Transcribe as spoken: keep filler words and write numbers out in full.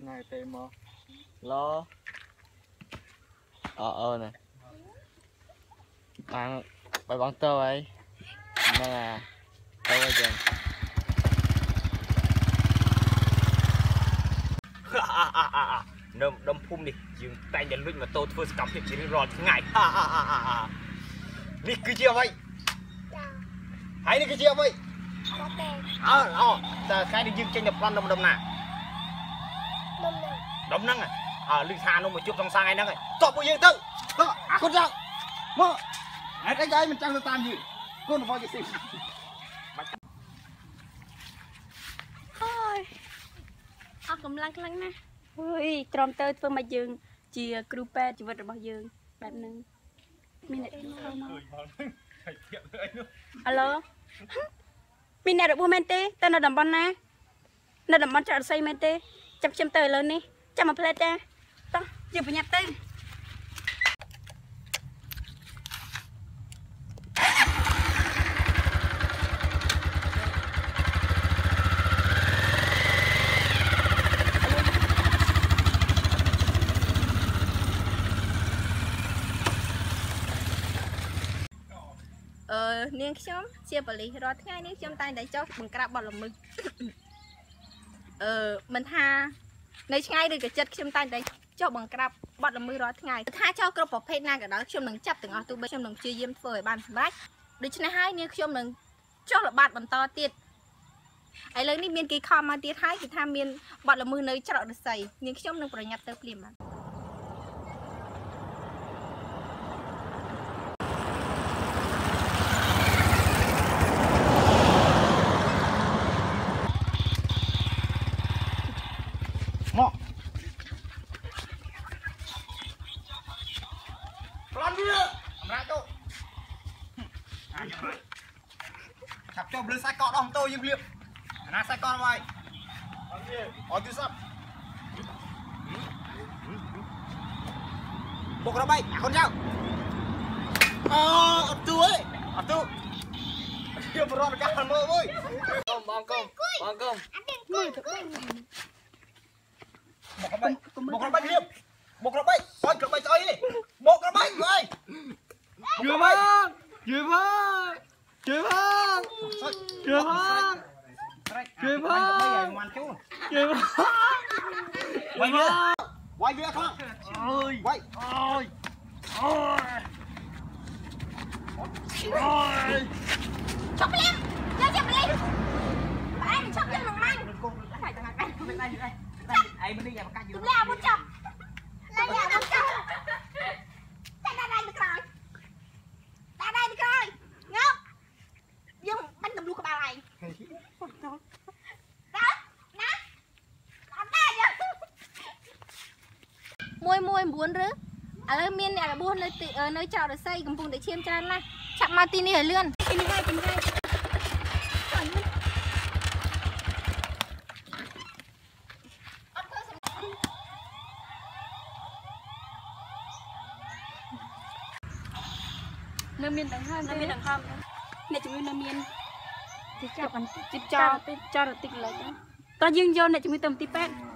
này tê mò lo ờ ờ này bạn bài bắn tơ ấy nè tơ ấy kìa đâm đâm phum đi dừng tay nhận luyện mà tôi vừa cầm chuyện chỉ rọt ngày ha ha ha ha ha đi cứ chia vậy hãy đi cứ chia vậy ờ ờ ta khai đi dừng trên nhập con đâm đâm nè đâm năng à ờ lưng thà nó một chút trong sang ngay năng này chọn bao nhiêu tự con chào mơ cái cái mình trang tan gì con phải cái gì ôiออกกำลังครั้งนะเฮ้ยตรอมเตอร์เพิ่มมายืงเจียกรูปแปดชีวิตរបស់យើងแบบนึงมีเน็ตเข้ามาฮัลโหลมีเน็ตរបស់មែនទេតើនៅតំបន់ណានៅតំបន់ចរស័យមែនទេចាប់ខ្ញុំទៅឥឡូវនេះចាំមកផ្លែតចាតោះយើងប្រញាប់ទៅអឺនាងខ្ញុំជាប៉ូលីសរាល់ថ្ងៃនេះខ្ញុំតែងតែចុះបង្ក្រាបបទល្មើសអឺមិនថានៅឆ្ងាយឬក៏ចិត្តខ្ញុំតែងតែចុះបង្ក្រាបបទល្មើសរាល់ថ្ងៃថាចោលគ្រប់ប្រភេទណាក៏ដោយខ្ញុំនឹងចាប់ទាំងអស់ទោះបីខ្ញុំនឹងព្យាយាមធ្វើឲ្យបានសម្រេចដូច្នេះហើយនាងខ្ញុំនឹងចុះល្បាតបន្តទៀតឥឡូវនេះមានគេខំមកទៀតហើយគេថាមានបទល្មើសនៅច្រកឫស្សីនាងខ្ញុំនឹងប្រញាប់ទៅភ្លាមបាទមកប្លន់វាអំណាចទៅចាប់ចុះលើសាច់កកដោះម៉ូតូយើងភ្លាមអាណាសាច់កកមកអត់យូរសោះបុករបាយអាកូនចៅអអត់ទួយអត់ទួខ្ញុំរត់កាលមើលអើយកុំបងកុំបងកុំមើលទៅបុករបាយភ្លាមបុករបាយអត់ក្របាយស្អីទេបុករបាយអើយយឺមកយឺមកយឺមកយឺមកយឺមកមិនជួយឺមកវាយវាវាយវាខ្លាំងអើយវាយអើយអើយអើយឈប់ភ្លាមយកចាប់ភ្លាមបែរឈប់យកក្នុងម៉ាញ់តែតែតែអីមិននេះយ៉ាបកាច់យូរឡាមកចាប់ឡាយ៉ាមកចាប់តែតែទៅក្រោយតែតែទៅក្រោយងើបយើងបាញ់ទម្លុះក្បាលឯងដល់ណាអត់ដែរយើងមួយមួយ9ឬឥឡូវមានអ្នករបួសនៅនៅចោលរស័យកំពុងតែឈាមច្រើនណាស់ឆាប់មកទីនេះឲ្យលឿនទីនេះហើយទីនេះហើយនៅមានដង្ហើមនៅមានដង្ហើមអ្នកជំងឺនៅមានទីចាប់ជីបចោលចោលតិចឡើយតោះយើងយកអ្នកជំងឺទៅមន្ទីរពេទ្យ